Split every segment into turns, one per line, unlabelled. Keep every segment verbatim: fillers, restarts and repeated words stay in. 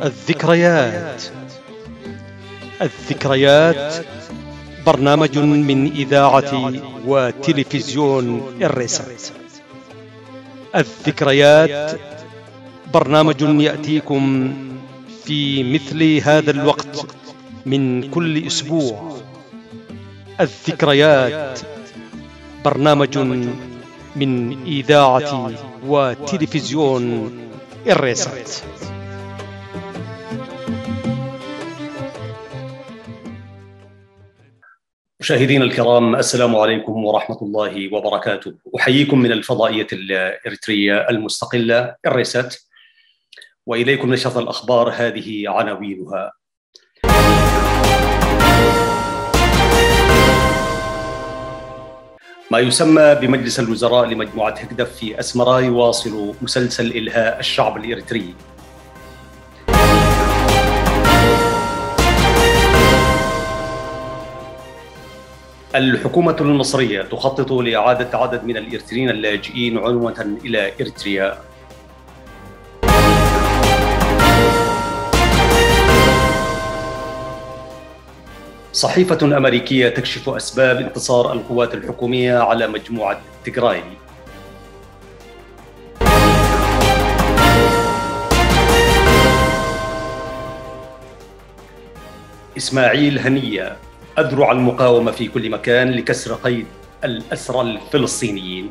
الذكريات. الذكريات برنامج من إذاعة وتلفزيون الريست. الذكريات برنامج يأتيكم في مثل هذا الوقت من كل أسبوع. الذكريات برنامج من إذاعة وتلفزيون الريست.
مشاهدينا الكرام، السلام عليكم ورحمة الله وبركاته. أحييكم من الفضائية الإريترية المستقلة الريست، وإليكم نشرة الأخبار. هذه عناوينها: ما يسمى بمجلس الوزراء لمجموعة هكدف في أسمرا يواصل مسلسل إلهاء الشعب الإريتري. الحكومة المصرية تخطط لإعادة عدد من الإريتريين اللاجئين عنوة إلى إريتريا. صحيفة أمريكية تكشف أسباب انتصار القوات الحكومية على مجموعة تيغراي. إسماعيل هنية: أذرع المقاومة في كل مكان لكسر قيد الأسرى الفلسطينيين.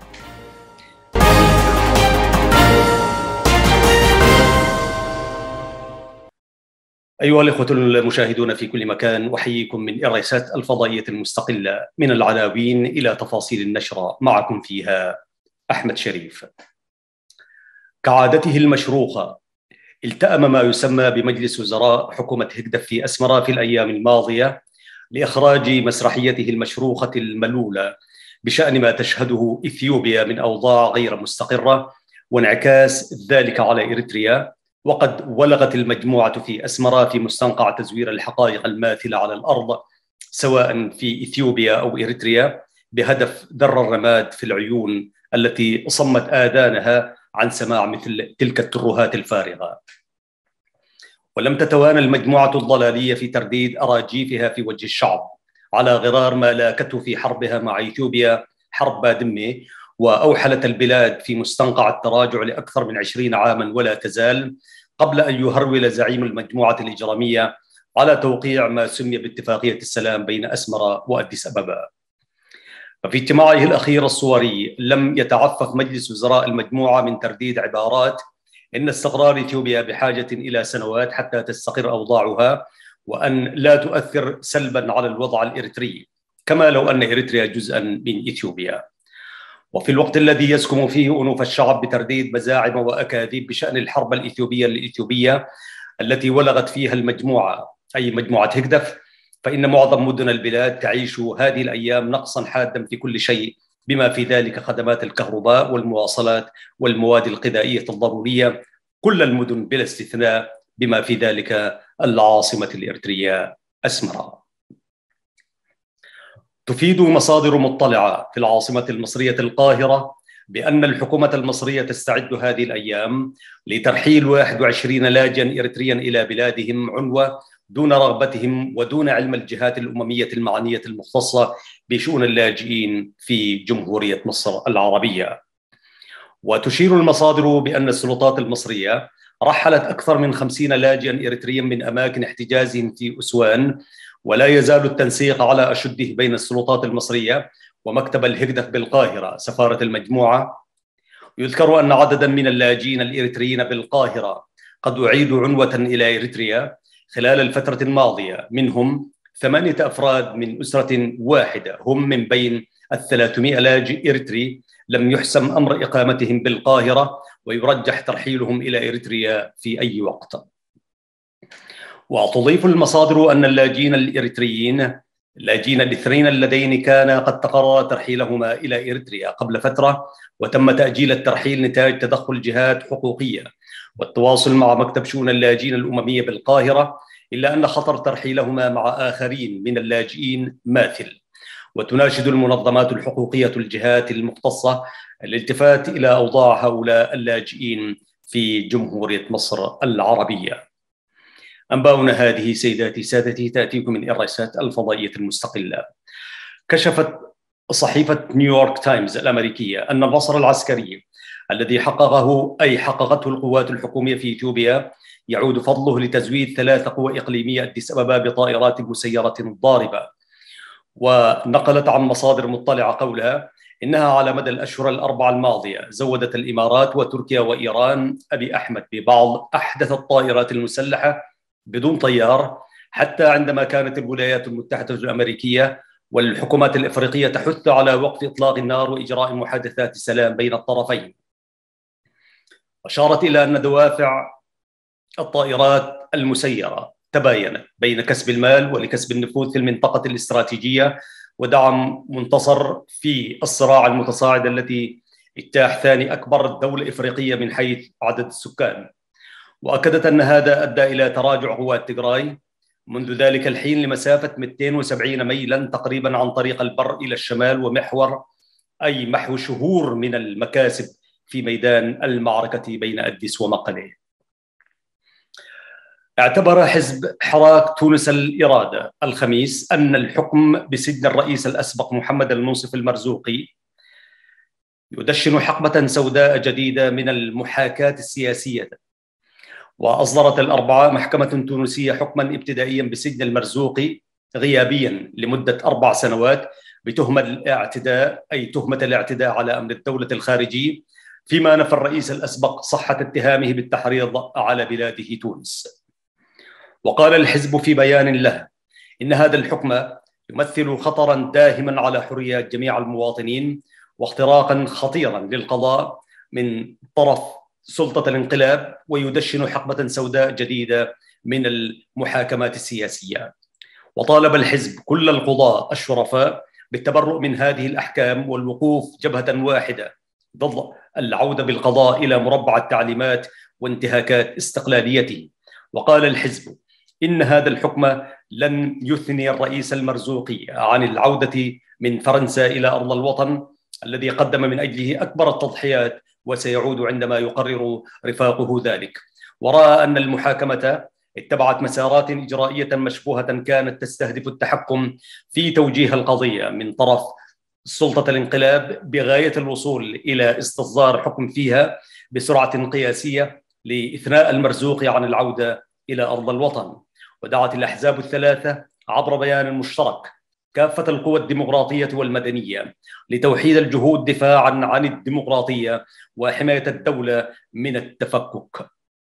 أيها الإخوة المشاهدون في كل مكان، أحييكم من الريست الفضائية المستقلة. من العناوين إلى تفاصيل النشرة، معكم فيها أحمد شريف. كعادته المشروخة، التأم ما يسمى بمجلس وزراء حكومة هكدف في أسمرا في الأيام الماضية لإخراج مسرحيته المشروخة الملولة بشأن ما تشهده إثيوبيا من أوضاع غير مستقرة وانعكاس ذلك على إريتريا. وقد ولغت المجموعة في أسمرا في مستنقع تزوير الحقائق الماثلة على الأرض سواء في إثيوبيا أو إريتريا بهدف ذر الرماد في العيون التي صمت آذانها عن سماع مثل تلك الترهات الفارغة. ولم تتوانى المجموعة الضلالية في ترديد أراجيفها في وجه الشعب على غرار ما لاكته في حربها مع إثيوبيا حرب بادمة، وأوحلت البلاد في مستنقع التراجع لأكثر من عشرين عاما ولا تزال، قبل أن يهرول زعيم المجموعة الإجرامية على توقيع ما سمي باتفاقية السلام بين أسمرا وأديس أبابا. ففي اجتماعه الأخير الصوري لم يتعفف مجلس وزراء المجموعة من ترديد عبارات إن استقرار إثيوبيا بحاجة إلى سنوات حتى تستقر أوضاعها، وأن لا تؤثر سلبا على الوضع الإريتري، كما لو أن إريتريا جزءا من إثيوبيا. وفي الوقت الذي يسكم فيه أنوف الشعب بترديد مزاعم وأكاذيب بشأن الحرب الإثيوبية الإثيوبية التي ولغت فيها المجموعة أي مجموعة هكدف، فإن معظم مدن البلاد تعيش هذه الأيام نقصا حادا في كل شيء، بما في ذلك خدمات الكهرباء والمواصلات والمواد الغذائية الضرورية، كل المدن بلا استثناء، بما في ذلك العاصمة الإريترية أسمرا. تفيد مصادر مطلعة في العاصمة المصرية القاهرة بأن الحكومة المصرية تستعد هذه الأيام لترحيل واحد وعشرين لاجئا إريتريا إلى بلادهم عنوة دون رغبتهم ودون علم الجهات الأممية المعنية المختصة بشؤون اللاجئين في جمهورية مصر العربية. وتشير المصادر بأن السلطات المصرية رحلت أكثر من خمسين لاجئا إريتريا من أماكن احتجازهم في أسوان، ولا يزال التنسيق على أشده بين السلطات المصرية ومكتب الهكدف بالقاهرة سفارة المجموعة. يذكر أن عددا من اللاجئين الإريتريين بالقاهرة قد أعيدوا عنوة إلى إريتريا خلال الفترة الماضية، منهم ثمانية أفراد من أسرة واحدة، هم من بين الثلاثمائة لاجئ إريتري لم يحسم أمر إقامتهم بالقاهرة ويرجح ترحيلهم إلى إريتريا في أي وقت. وتضيف المصادر أن اللاجئين الإريتريين اللاجئين الاثنين اللذين كان قد تقرر ترحيلهما إلى إريتريا قبل فترة وتم تأجيل الترحيل نتاج تدخل جهات حقوقية والتواصل مع مكتب شؤون اللاجئين الأممية بالقاهرة، إلا أن خطر ترحيلهما مع آخرين من اللاجئين ماثل. وتناشد المنظمات الحقوقية الجهات المختصة الالتفات إلى أوضاع هؤلاء اللاجئين في جمهورية مصر العربية. أنباؤنا هذه سيداتي سادتي تأتيكم من إرسات الفضائية المستقلة. كشفت صحيفة نيويورك تايمز الأمريكية أن النصر العسكري الذي حققه أي حققته القوات الحكومية في إثيوبيا يعود فضله لتزويد ثلاث قوى إقليمية أديس أبابا بطائرات مسيرة ضاربة. ونقلت عن مصادر مطلعة قولها إنها على مدى الأشهر الأربعة الماضية زودت الإمارات وتركيا وإيران أبي أحمد ببعض أحدث الطائرات المسلحة بدون طيار، حتى عندما كانت الولايات المتحدة الأمريكية والحكومات الإفريقية تحث على وقف إطلاق النار وإجراء محادثات سلام بين الطرفين. أشارت إلى أن دوافع الطائرات المسيرة تباينت بين كسب المال ولكسب النفوذ في المنطقة الاستراتيجية ودعم منتصر في الصراع المتصاعد التي اجتاح ثاني أكبر دولة إفريقية من حيث عدد السكان. وأكدت أن هذا أدى إلى تراجع قوات تيغراي منذ ذلك الحين لمسافة مئتين وسبعين ميلا تقريبا عن طريق البر إلى الشمال، ومحور أي محو شهور من المكاسب في ميدان المعركة بين أديس ومقله. اعتبر حزب حراك تونس الإرادة الخميس أن الحكم بسجن الرئيس الأسبق محمد المنصف المرزوقي يدشن حقبة سوداء جديدة من المحاكاة السياسية. وأصدرت الأربعاء محكمة تونسية حكما ابتدائيا بسجن المرزوقي غيابيا لمدة أربع سنوات بتهمة الاعتداء أي تهمة الاعتداء على أمن الدولة الخارجي، فيما نفى الرئيس الأسبق صحة اتهامه بالتحريض على بلاده تونس. وقال الحزب في بيان له إن هذا الحكم يمثل خطرا داهما على حريات جميع المواطنين واختراقا خطيرا للقضاء من طرف سلطة الانقلاب، ويدشن حقبة سوداء جديدة من المحاكمات السياسية. وطالب الحزب كل القضاة الشرفاء بالتبرؤ من هذه الأحكام والوقوف جبهة واحدة ضد العودة بالقضاء إلى مربع التعليمات وانتهاكات استقلاليته. وقال الحزب إن هذا الحكم لن يثني الرئيس المرزوقي عن العودة من فرنسا إلى أرض الوطن الذي قدم من أجله أكبر التضحيات، وسيعود عندما يقرر رفاقه ذلك. ورأى أن المحاكمة اتبعت مسارات إجرائية مشبوهة كانت تستهدف التحكم في توجيه القضية من طرف سلطة الانقلاب بغاية الوصول إلى استصدار حكم فيها بسرعة قياسية لإثناء المرزوقي عن العودة إلى أرض الوطن. ودعت الأحزاب الثلاثة عبر بيان مشترك كافة القوى الديمقراطية والمدنية لتوحيد الجهود دفاعا عن الديمقراطية وحماية الدولة من التفكك.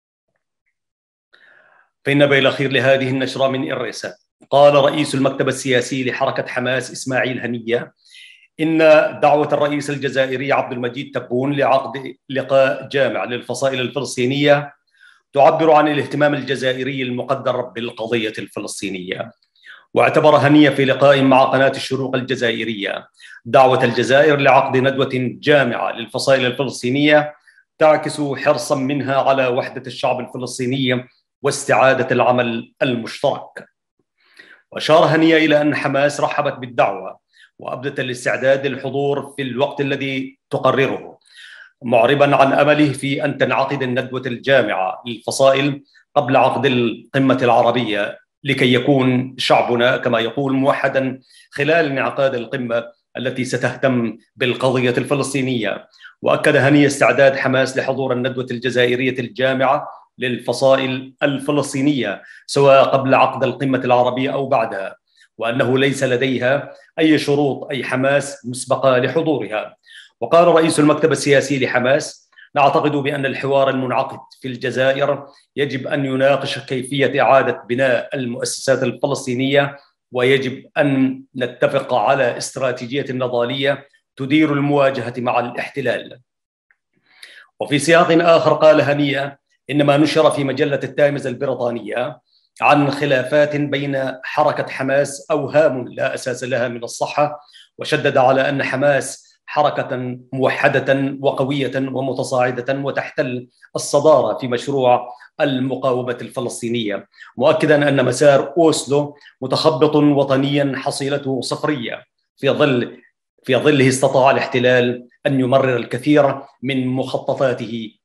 في النبأ الأخير لهذه النشرة من إرسات، قال رئيس المكتب السياسي لحركة حماس إسماعيل هنية إن دعوة الرئيس الجزائري عبد المجيد تبون لعقد لقاء جامع للفصائل الفلسطينية تعبر عن الاهتمام الجزائري المقدر بالقضية الفلسطينية. واعتبر هنية في لقاء مع قناة الشروق الجزائرية دعوة الجزائر لعقد ندوة جامعة للفصائل الفلسطينية تعكس حرصا منها على وحدة الشعب الفلسطيني واستعادة العمل المشترك. وأشار هنية إلى أن حماس رحبت بالدعوة وأبدت الاستعداد للحضور في الوقت الذي تقرره، معربا عن أمله في أن تنعقد الندوة الجامعة للفصائل قبل عقد القمة العربية لكي يكون شعبنا كما يقول موحدا خلال انعقاد القمة التي ستهتم بالقضية الفلسطينية. وأكد هنية استعداد حماس لحضور الندوة الجزائرية الجامعة للفصائل الفلسطينية سواء قبل عقد القمة العربية أو بعدها، وأنه ليس لديها أي شروط أي حماس مسبقة لحضورها. وقال رئيس المكتب السياسي لحماس: نعتقد بأن الحوار المنعقد في الجزائر يجب أن يناقش كيفية إعادة بناء المؤسسات الفلسطينية، ويجب أن نتفق على استراتيجية نضالية تدير المواجهة مع الاحتلال. وفي سياق آخر قال هنية إن ما نشر في مجلة التايمز البريطانية عن خلافات بين حركة حماس أوهام لا أساس لها من الصحة، وشدد على أن حماس حركة موحدة وقوية ومتصاعدة وتحتل الصدارة في مشروع المقاومة الفلسطينية، مؤكدا أن مسار أوسلو متخبط وطنيا حصيلته صفرية في ظل في ظله استطاع الاحتلال أن يمرر الكثير من مخططاته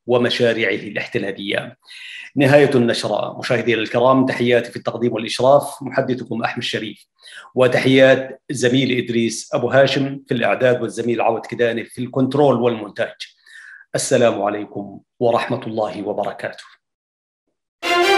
ومشاريعه الاحتلالية. نهاية النشرة. مشاهدينا الكرام، تحياتي في التقديم والإشراف محدثكم أحمد شريف، وتحيات زميل إدريس أبو هاشم في الإعداد، والزميل عوض كداني في الكنترول والمونتاج. السلام عليكم ورحمة الله وبركاته.